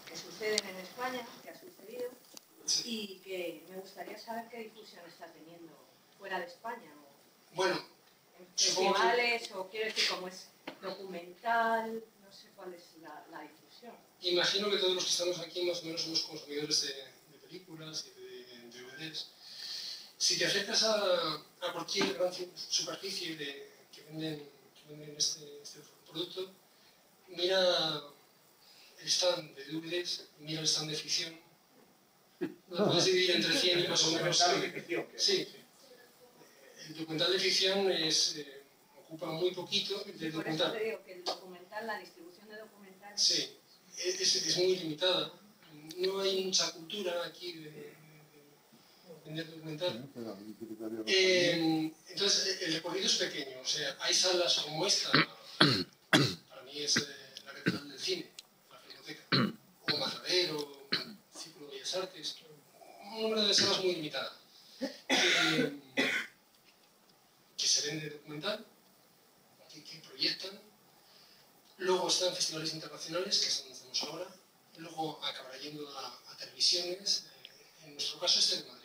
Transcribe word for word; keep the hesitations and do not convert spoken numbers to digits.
que suceden en España, que ha sucedido, sí. Y que me gustaría saber qué difusión está teniendo fuera de España. O bueno, en festivales, que... o quiero decir, como es documental, no sé cuál es la, la difusión. Imagino que todos los que estamos aquí más o menos somos consumidores de, de películas y de, de D V Ds. Si te acercas a, a cualquier gran superficie de, que venden, que venden este, este producto, mira el stand de D V Ds, mira el stand de ficción. Lo puedes dividir entre cien y más o menos. Sí. El documental de ficción es, eh, ocupa muy poquito. El de Por documental. eso te digo que el documental, la distribución de documentales. Sí, es, es muy limitada. No hay mucha cultura aquí de, de, de vender documental. Eh, entonces, el recorrido es pequeño. O sea, hay salas como esta. Para mí es eh, la catedral del cine, la Filmoteca. O Matadero, Círculo de Bellas Artes. Un número de salas muy limitado. Eh, que se vende documental, que, que proyectan. Luego están festivales internacionales, que es donde estamos ahora. Luego acabará yendo a, a televisiones. Eh, en nuestro caso, este es de Madrid.